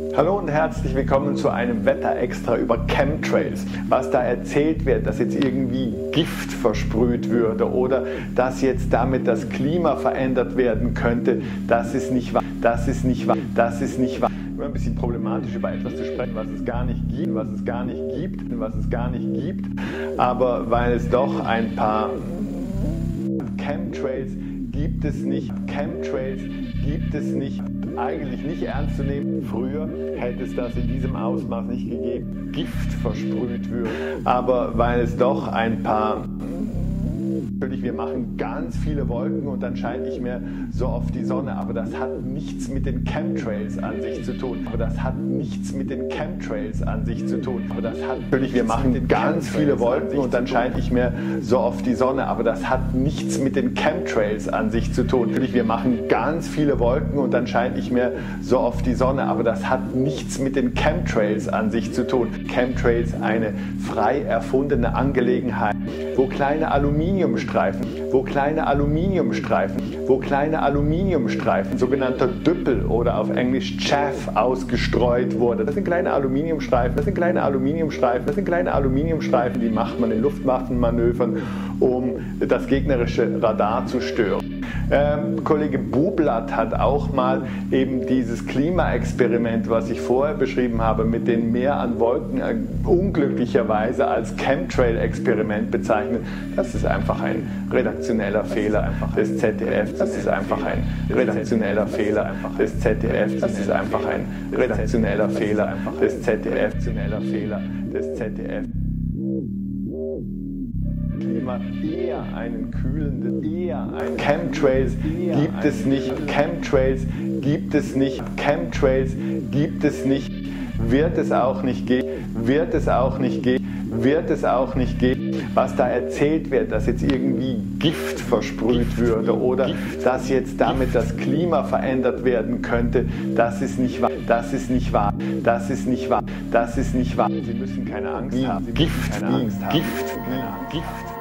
Hallo und herzlich willkommen zu einem Wetter-Extra über Chemtrails. Was da erzählt wird, dass jetzt irgendwie Gift versprüht würde oder dass jetzt damit das Klima verändert werden könnte, das ist nicht wahr. Das ist nicht wahr. Das ist nicht wahr. Immer ein bisschen problematisch über etwas zu sprechen, was es gar nicht gibt, was es gar nicht gibt, was es gar nicht gibt. Aber weil es doch ein paar Chemtrails gibt es nicht. Chemtrails gibt es nicht. Eigentlich nicht ernst zu nehmen. Früher hätte es das in diesem Ausmaß nicht gegeben. Gift versprüht würde. Aber weil es doch ein paar... Natürlich, wir machen ganz viele Wolken und dann scheint nicht mehr so oft die Sonne, aber das hat nichts mit den Chemtrails an sich zu tun. Aber das hat nichts mit den Chemtrails an sich zu tun. Aber das hat natürlich, wir machen ganz viele Wolken und dann scheint nicht mehr so oft die Sonne, aber das hat nichts mit den Chemtrails an sich zu tun. Natürlich, wir machen ganz viele Wolken und dann scheint nicht mehr so oft die Sonne, aber das hat nichts mit den Chemtrails an sich zu tun. Chemtrails, eine frei erfundene Angelegenheit, wo kleine Aluminiumstreifen, sogenannter Düppel oder auf Englisch Chaff ausgestreut wurde. Das sind kleine Aluminiumstreifen, die macht man in Luftwaffenmanövern, um das gegnerische Radar zu stören. Kollege Bublatt hat auch mal eben dieses Klimaexperiment, was ich vorher beschrieben habe, mit den Meer an Wolken unglücklicherweise als Chemtrail-Experiment bezeichnet. Das ist einfach ein redaktioneller Fehler des ZDF. Das ist einfach ein redaktioneller Fehler des ZDF. Das ist einfach ein redaktioneller Fehler des ZDF. Klima eher einen kühlenden, Chemtrails gibt es nicht, Chemtrails gibt es nicht, Chemtrails gibt es nicht, wird es auch nicht geben, wird es auch nicht geben, wird es auch nicht geben. Was da erzählt wird, dass jetzt irgendwie Gift versprüht würde oder dass jetzt damit das Klima verändert werden könnte, das ist nicht wahr, das ist nicht wahr, das ist nicht wahr, das ist nicht wahr. Sie müssen keine Angst haben. Gift.